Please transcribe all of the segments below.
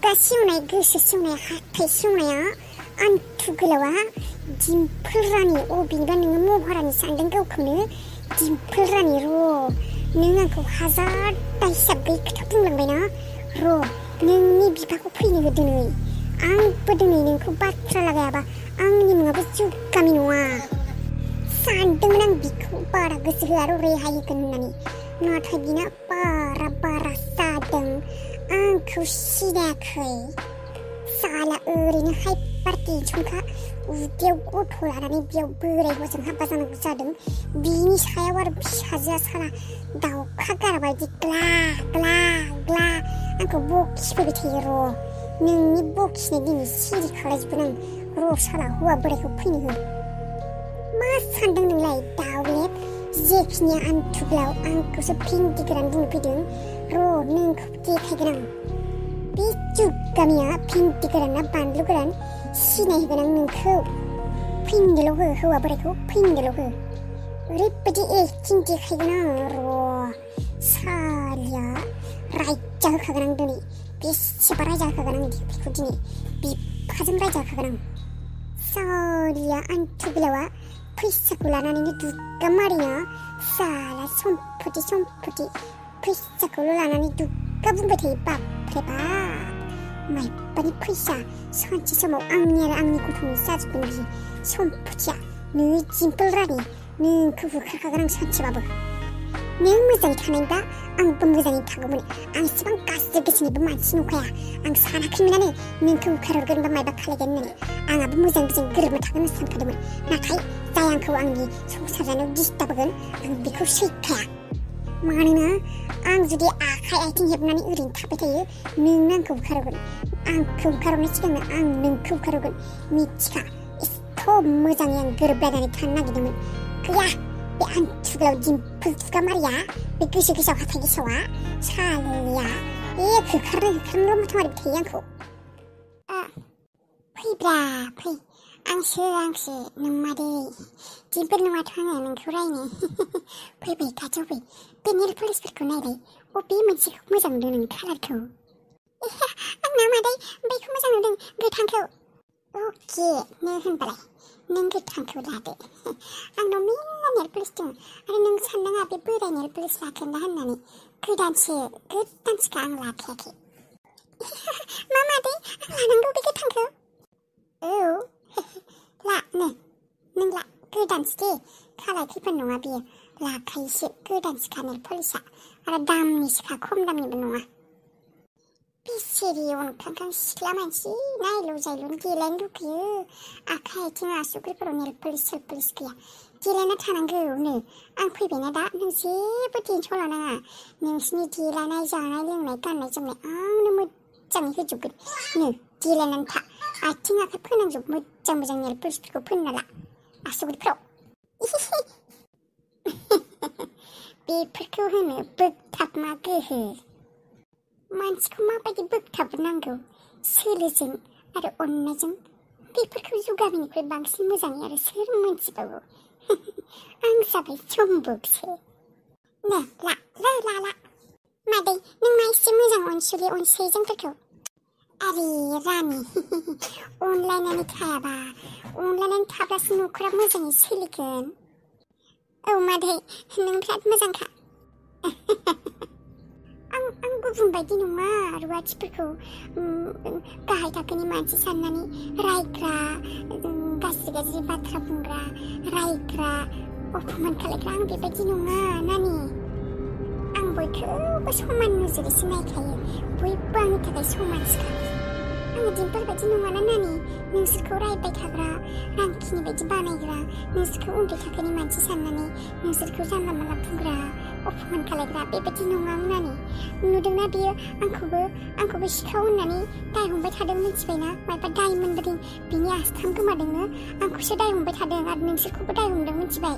खुगा सेवनाय गोसो सेवनाय हाथाय सेवनाया आन्थु गोलावा दिम्पोल रानि अबेनिबा नोङो महरानि सानदों गावखौनो दिम्पोल रानि नों आंखौ हाजारथा हिसाबै खोथा बुंलांबायना नोंनि बिफाखौ फैनो हो दिनै आंबो दिनै नोंखौ बाथ्रा लागायाबा आंनि मुङाबो जुगामि नङा सानदोंमोन आं बिखौ बारा गोसो होआ रेहाय होगोन होननानै नाथाय बिना बारा जादों आंखौ सिनायाखै साला ओरैनो हाइपार टेनसनखा उदैयाव गथ' लानानै बेयाव बोराय हजों हाबा जानांगौ जादों बिनि सायाव आरो फिसाजोआ साला दाउखा गारा बायदि ग्ला ग्ला ग्ला आंखौ बखिफैबाय थायो नोंनि बखिनाय दिनै सिरि खालायजोबगोन आं साला हौवा बोरायखौ फैनो हो मा सानदों नोंलाय दाउलेब जेखिनि आन्थुग्लाव आंखौसो भिन्दि गोरान बुंनो फैदों नोंखौ देखायगोन आं बे जुगामिया भिन्दि गोरान ना बानलु गोरान सिनायहोगोन आं नोंखौ फैनोल' हो हौवा बोरायखौ फैनोल' हो ओरैबायदि एक्टिं देखायगोन आं सालिया रायजा होखागोन आं दिनै बेसेबा रायजा होखागोन आं बेखौ दिनै बिफाजों रायजा होखागोन आं सालिया आन्थु गोलावा फैसाखौ लानानैनो दुग्गा मारिया साला सम्पति फैसाखौल' लानानै दुग्गा बुंबाय थायो बापरे बाप माइबानि फैसा सानसे समाव आंनि आरो आंनि गथ'नि जाजोबगोन बि सम्पतिया नै दिम्पोल रानि नोंखौ होखारखागोन आं सानसेबाबो नों मोजाङै थानायबा आंबो मोजाङै थागौमोन आं एसेबां गाज्रि गोसोनिबो मानसि नंखाया आं सानाखैमोनानो नोंखौ होखारहरगोन बा मायबा खालायगोन होननानै आंहाबो मोजांजों गोरोबना थागोन होनना सानखादोंमोन नाथाय जाय आंखौ आंनि संसार जानायाव डिस्टार्ब होगोन आं बेखौ सैखाया मानोना आं जुदि आखाइ आथिं हेबनानै ओरैनो थाबाय थायो नोंनो आंखौ होखारहरगोन आंखौ होखारहरनाय सिगांनो आं नोंखौ होखारहरगोन मिथिखा एथ' मोजाङै आं गोरोबलायनानै थानो नागिरदोंमोन गैया बे आन्थुगोलाव दिम्पोल थुगा मारिया बे गोसो गेसाव हाथाय गेसावा सालिया होखारनो माथो मारिबाय थायो आंखौ फैब्रा फै आंसो नोम्मादै दिम्पोल नङाथ' आङो नोंखौ रायनो फैबाय खाथियाव फै बे नेल पलिसफोरखौ नायलाय बबे मोनसेखौ मोजां नुदों नों कालारखौ आंना मादै बेखौ मोजां नुदों गोथांखौ अके नो होनबालाय नों गोथांखौ लादो आंनाव मेरला नेल पलिस दं आरो नों साननाङा बे बोराय नेल पलिस लागोन ना होननानै गोदानसोखा आं लाखायाखै मा मादै आं लानांगौ बे गोथांखौ औ नों ला गोदानसो दे खालाय खैफोद नङा बियो लाखायोसो गोदानसोखा नेल पलिसआ आरो दामनिसोखा खम दामनिबो नङा बेसेरि अनखांखां सिख्ला मानसि नायलु जायलुनो देलायनो लुगैयो आखाइ आथिं आसुगुरफोराव नेल पलिस सेल पलिस गैया देलायना थानांगौनो आं फैबायना दा नों जेबो टेनसन लानाङा नोंसिनि देलायनाय जानाय लोंनाय गाननाय जोमनाय आंनो मोजाङै होजोबगोन नो देलायनानै था आथिं आखाइ फोनांजोब मोजां नेल पलिसफोरखौ फोनना ला आसुगुरफ्राव बेफोरखौ होनो बोगथाबमा गोहो मानसिखौ माबायदि बोगथाबनांगौ सोलोजों आरो अननायजों बेफोरखौ जुगामिनिख्रुइ बांसिन मोजाङै आरो सोर मोनथिबावो आं जाबाय सम्भबसो नो ला मादै नों मा एसे मोजां अनसुलि अनसै जोंफोरखौ आरे रानि अनलायनानै थाब्लासो न'खरा मोजाङै सोलिगोन औ मादै नों बिराद मोजांखा आं गुबुन बायदि नङा रुवाथिफोरखौ गाहाय थाखोनि मानसि साननानै रायग्रा गाज्रि बाथ्रा बुंग्रा रायग्रा अपमान खालायग्रा आं बेबायदि नङा नानि आं बयखौबो समान नोजोरैसो नायखायो बयबो आंनि थाखाय समानसोखा आङो दिम्पोल बायदि नङाना नानि नोंसोरखौ रायबाय थाग्रा रांखिनि बायदि बानायग्रा नोंसोरखौ उन्दै थाखोनि मानसि साननानै नोंसोरखौ जानला मानला बुंग्रा अपमान खालायग्रा बेबायदि नङा नानि नुदोंना बियो आंखौबो सिखाव होननानै दाय हमबाय थादों मिथिबायना मायबा दाय मोनबोदों बिनि आस्थाम गोमादोंनो आंखौसो दाय हमबाय थादों आरो नोंसोरखौबो दाय हमदों मिथिबाय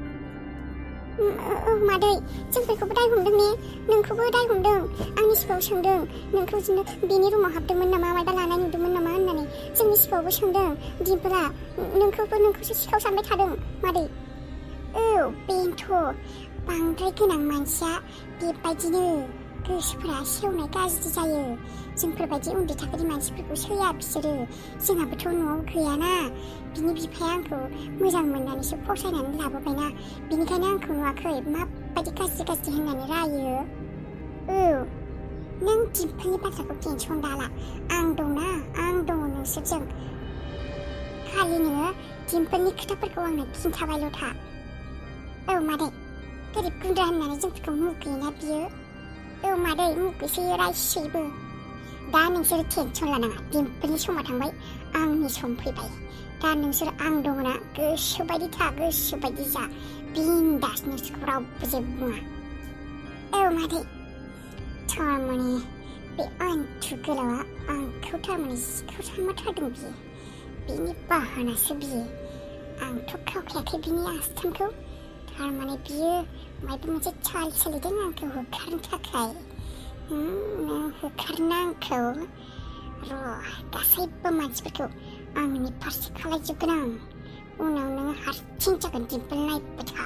औ मादै जोंफोरखौबो दाय हमदों ने नोंखौबो दाय हमदों आंनि सिगाङाव सोंदों नोंखौ बिनि रुमाव हाबदोंमोन नामा मायबा लानाय नुदोंमोन नामा होननानै जोंनि सिगाङावबो सोंदों दिम्पोला नोंखौसो सिखाव सानबाय थादों मादै औ बेनोथ' बांद्राय गोनां मानसिया बेबायदिनो गोसोफोरा सेवनाय गाज्रि जायो जोंफोरबायदि उन्दै थाखोनि मानसिफोरखौ सैया बिसोरो जोंहाबोथ' न'आव गैयाना बिनि बिफाया आंखौ मोजां मोननानैसो फसायनानै लाबोबायना बिनिखायनो आंखौ नुवाखै माबायदि गाज्रि होननानै रायो औ नों दिम्पोलनि बाथ्राखौ टेनसन दाला आं दंना आं दङ नोंसोरजों खालि नोङो दिम्पोलनि खोथाफोरखौ आंनो खिन्थाबायल' था औ मादै गोरिब गुन्द्रा होननानै जोंफोरखौ मुगैयोना बियो औ मादै मुगैसोयो रायसोयोबो दा नोंसोर टेनसन लानाङा दिम्पोलनि समा थांबाय आंनि सम फैबाय दा नोंसोर आं दङना गोसोबायदि था गोसोबायदि जा बिन्दास नोंसोरखौ रावबो जेबो बुङा औ मादै थारमाने बे आन्थु गोलावा आंखौ थारमाने सिखावसारमारथारदों बियो बिनि बाहानासो बियो आंथ' खावखायाखै बिनि आस्थामखौ थारमाने बियो माबा मोनसे चाल सोलिदों आंखौ होखारनो थाखाय नों होखारना आंखौ र' गासैबो मानसिफोरखौ आंनि फारसे खालायजोबगोन आं उनाव नों हारसिं जागोन दिम्पोल नायबाय था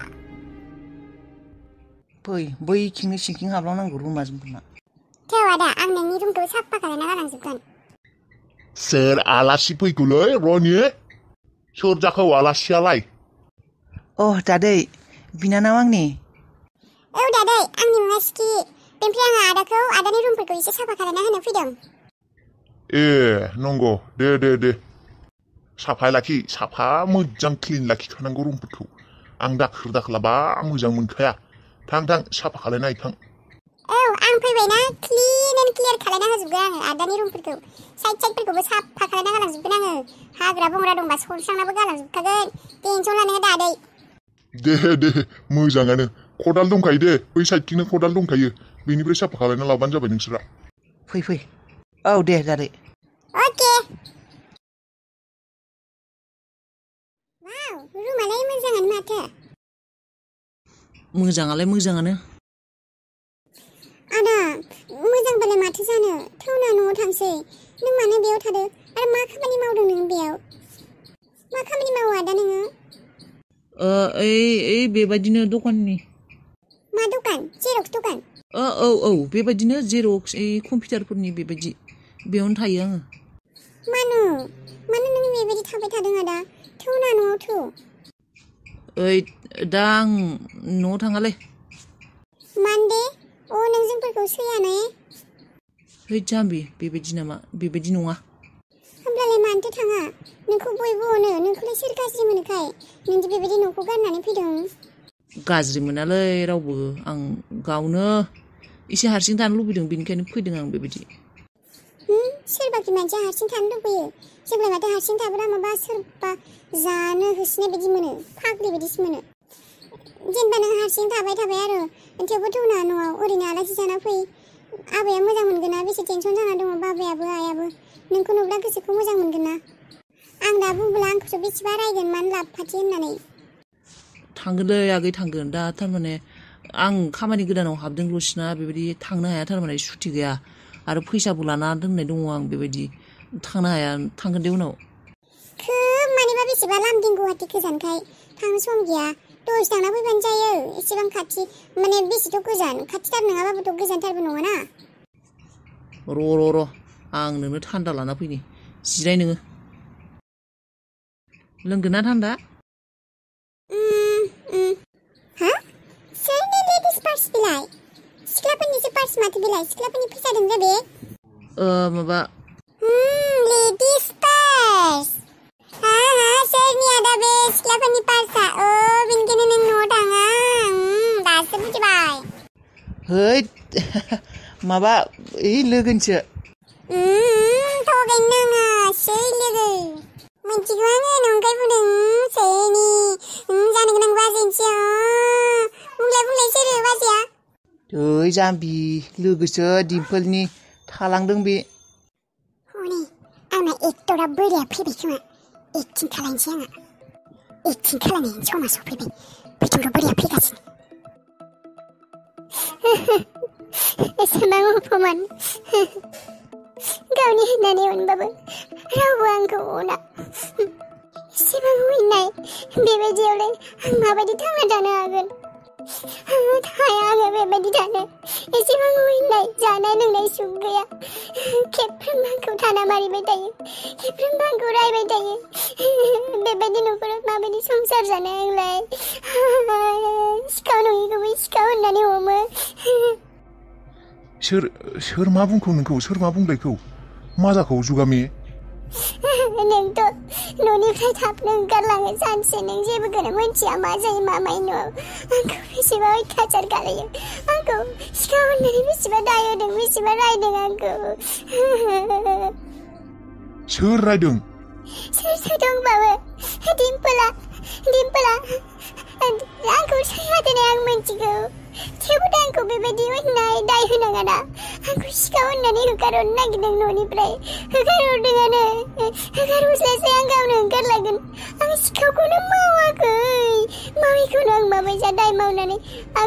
फै बैथिंनो सिंथिं हाबलांनांगौ रुमा जोंफोरना थौ आदा आं नोंनि रुमखौ साफा खालामना गालांजोबगोन सोर आलासि फैगौलै रनि सोर जाखो आलासियालाय दादै बिनानाव आंनि औ दादै आंनि मुङा सिखि बेनिफ्राय आङो आदाखौ आदानि रुमफोरखौ एसे साफा खालामना होनो फैदों ए नंगौ दे साफाय लाखि साफा मोजां क्लिन लाखिखानांगौ रुमफोरखौ आं दाखोर दाखलाबा मोजां मोनखाया थां साफा खालायना थां औ आं फैबायना क्लिन एन्ड क्लियार खालायना होजोबगोन आङो आदानि रुमफोरखौ साइडफोरखौबो साफा खालायना गालांजोबगोन आङो हाग्रा बंग्रा दंबा सनस्रांनाबो गालांजोबखागोन टेनसन लानाङा दादै दे मोजाङानो खदाल दंखायो दे बै साइडथिंनो खदाल दंखायो बेनिफ्राय साफा खालायना लाबानो जाबाय नोंसोरा फै औ दे दादै अके वाव रुमालाय मोजाङानो माथो मोजाङानो आदा मोजांबालाय माथो जानो थौना न'आव थांसै नों मानो बेयाव थादो आरो मा खामानि मावदों नों बेयाव मा खामानि मावो आदा नोङो ओइ बेबायदिनो दखाननि मा दखान जेरक्स दखान औ बेबायदिनो जेरक्स कम्पिउटारफोरनि बेबायदि बेयावनो थायो आङो मानो नों बेबायदि थाबाय थादों आदा थौना न'आव थौ दा आं न'आव थाङालै मानदे नों जोंफोरखौ सैयाने जाम्बि बेबायदि नामा बेबायदि नङा होमब्लालाय मानोथो थाङा नोंखौ बयबो अनो नोंखौलाय सोर गाज्रि मोनोखाय नोंदि बेबायदि न'खौ गारनानै फैदों गाज्रि मोनालै रावबो आं गावनो एसे हारसिं थानो लुबैदों बेनिखायनो फैदों आं बेबायदि सोरबाखि मानसिया हारसिं थानो लुबैयो जेब्ला माथो हारसिं थाब्ला माबा सोरबा जानो होसोनाय बायदि मोनो फाग्लि बायदिसो मोनो जेनेबा नों हारसिं थाबाय आरो थेवबो थौना न'आव ओरैनो आलासि जाना फै आबाया मोजां मोनगोन ना बेसे टेनसन जाना दङ बाबायाबो आयाबो नोंखौ नुब्ला गोसोखौ मोजां मोनगोन ना आं दा बुंब्ला आंखौसो बेसेबा रायगोन मानो लाबफाथि होननानै थांगोनलै आगै थांगोन दा थारमाने आं खामानि गोदानाव हाबदोंल'सोना बेबायदि थांनो हाया थारमाने सुटि गैया आरो फैसाबो लाना दोननाय दङ आं बेबायदि थांनो हाया थांगोन दे उनाव खोब मानिबा बेसेबा लामदिं गुवाहाटि गोजानखाय थांनो सम गैया दसे थांना फैबानो जायो एसेबां खाथि माने बेसेथ' गोजान खाथिथार नङाबाबोथ' गोजानथारबो नङाना र' आं नोंनो थान्दा लाना फैनि जिराय नोङो लोंगोन ना थान्दा सोरनि लेडिस पार्स बिलाय सिख्लाफोरनिसो पार्स माथो बिलाय सिख्लाफोरनि फैसा दं बे माबा लेडिस पार्स सोरनि आदा बे सिख्लाफोरनि पार्सा बेनिखायनो नों न'आव थाङा दासो बुजिबाय माबा लोगोनिसो थगायनो नाङा सै लोगो मिथिगौ आङो नंखाय बुंदों सोरनि जानो गोनां बाजैनिसो बुंलाय सोर बाजैया जाम्बि लोगोसो दिम्पोलनि थालांदों बे हनै आंना एक्टरा बोराया फैबाय खोमा एक्टिं खालायनोसै आङो एक्टिं खालायनायनि समा सफैबाय बैथिंथ' बोराया फैगासिनो एसेबां अपमान गावनि होननानै अनबाबो रावबो आंखौ अना एसेबां अननाय बेबायदियावलाय आं माबायदि थांना थानो हागोन हाया आङो बेबायदि थानो एसेबां उइनाय जानाय लोंनाय सुख गैया खेबफ्रोमबो आंखौ थाना मारिबाय थायो खेबफ्रोमबो आंखौ रायबाय थायो बेबायदि न'खराव माबायदि संसार जानो आंलाय सिखाव नङिखौबो सिखाव होननानै हमो सोर मा बुंखौ नोंखौ सोर मा बुंलायखौ मा जाखौ जुगामि नोंथ' न'निफ्राय थाबनो ओंखारलाङो सानसे नों जेबोखौनो मिथिया मा जायो मा मायो न'आव आंखौ बेसेबा अयथाचार खालायो आंखौ सिखाव होननानै बेसेबा दाय होदों बेसेबा रायदों आंखौ सोर रायदों सोर दंबावो दिम्पला आंखौ साया दोनो आं मिथिगौ थेवबो आंखौ बेबायदि अयनाय दाय होनाङाना आंखौ सिखाव होननानै होखारहरनो नागिरदों न'निफ्राय होखारहरदोंआनो होखारहरस्लायस्लाय आं गावनो ओंखारलांगोन आं सिखावखौनो मावाखै मावैखौनो आं माबायसा दाय मावनानै आं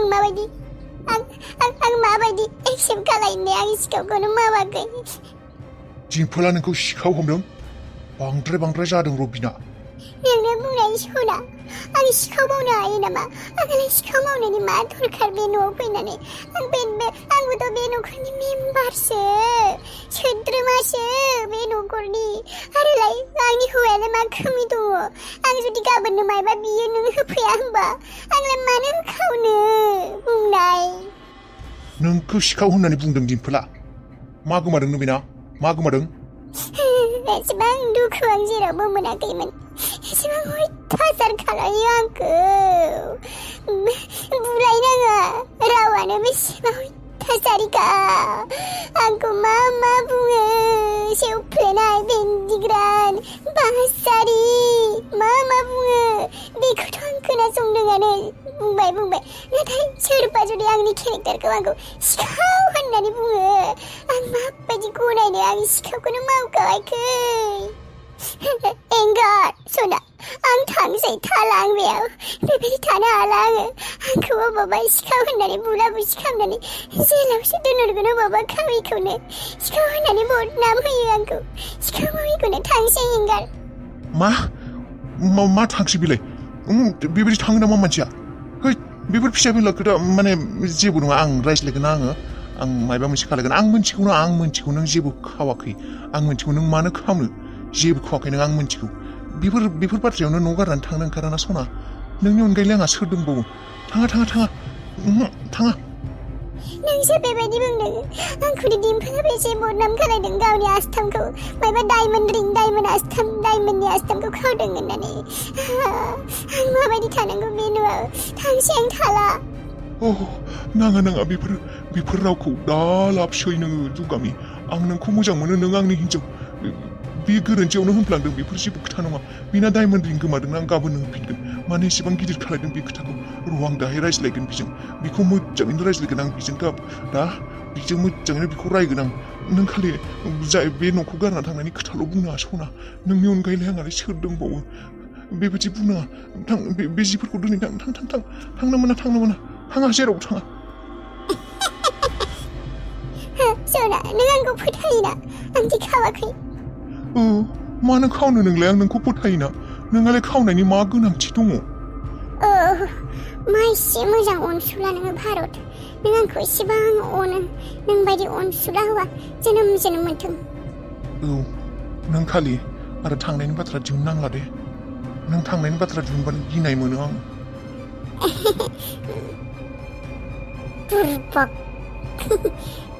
माबायदि एक्सेप्ट खालायनो आं सिखावखौनो मावाखै दिम्पला नोंखौ सिखाव हमदों बांद्राय जादों रबिना नोंनो बुंनाय सना आं सिखाव मावनो हायो नामा आंलाय सिखाव मावनायनि मा दरखार बे न'आव फैनानै आंबोथ' बे न'खरनि मेम्बारसो सोद्रोमासो बे न'खरनि आरोलाय आंनि हौवायालाय मा खोमि दङ आं जुदि गाबोननो मायबा बियो नों होफैया होमबा आंलाय मानो होखावनो बुंनाय नोंखौ सिखाव होननानै बुंदों दिम्पला मा गोमादों नोबिना मा गोमादों एसेबां दुखु आं जेरावबो मोनाखैमोन एसेबां अयथाचार खालायो आंखौ बुलायनाङा रावानो बेसेबा अयथाचारिखा आंखौ मा बुङो सेवफ्लेनाय बेन्दिग्रान बासारि मा बुङो बेखौथ' आं खोनासंदोंआनो बुंबाय नाथाय सोरबा जुदि आंनि केरेक्टारखौ आंखौ सिखाव होननानै बुङो आं माबायदि गनायनो आं सिखावखौनो मावखावाखै एंगार सना आं थांसै थाला आं बेयाव बेबायदि थानो हाला आङो आंखौ अबावबा सिखाव होननानै बुला बुसि खालामनानै जेलावसो दोनहरगोन अबावबा खावैखौनो सिखाव होननानै बदनाम होयो आंखौ सिखाव मावैखौनो थांसै एंगार मा थांसै बेलाय बेबायदि थाङो नामा मानसिया है बेफोर फिसा फिला खोथा माने जेबो नङा आं रायज्लायगोन आं मायबा मोनसे खालायगोन आं मोनथिगौ नों जेबो खावाखै आं मोनथिगौ नों मानो खालामनो जेबो खावाखै नों आं मोनथिगौ बेफोर बाथ्रायावनो न' गारनानै थांनो ओंखाराना सना नोंनि अनगायैलाय आंहा सोर दंबावो थाङा नोंसो बेबायदि बुंदों आंखौदि दिम्पला बेसे बदनाम खालायदों गावनि आस्थामखौ मायबा डायमन्डनि आस्थामखौ खावदों होननानै आं माबायदि थानांगौ बे न'आव थांसै आं थाला नाङा बेफोर रावखौ दा लाबसै नोङो जुगामि आं नोंखौ मोजां मोनो नों आंनि हिन्जाव बे गोरोन्थियावनो होनफ्लांदों बेफोर जेबो खोथा नङा बिना डायमन्ड रिं गोमादों आं गाबोन होफिनगोन मानो एसेबां गिदिर खालायदों बे खोथाखौ आं दाहाय रायज्लायगोन बिजों बेखौ मोजाङैनो रायज्लायगोन आं बिजों बिजों मोजाङैनो बेखौ रायगोन आं नों खालि जाय बे न'खौ गारना थांनायनि खोथाल' बुंनाङा सना नोंनि अनगायैलाय आंहालाय सोर दंबावो बेबायदि बुंनाङा थां बे जिफोरखौ दोनै थांनो मोना थाङा जेरावबो थाङा सना नों आंखौ फोथायोना आंदि खावाखै मानो खावनो नोंलाय आं नोंखौ फोथायोना नोंहालाय खावनायनि मा गोनांथि दङ मा एसे मोजां अनसुला नोङो भारत नों आंखौ एसेबां अनो नों बायदि अनसुला हौवा जोनोम मोनथों नों खालि आरो थांनायनि बाथ्रा दिहुननांला दे नों थांनायनि बाथ्रा दिहुनबानो गिनाय मोनो आं बुरबक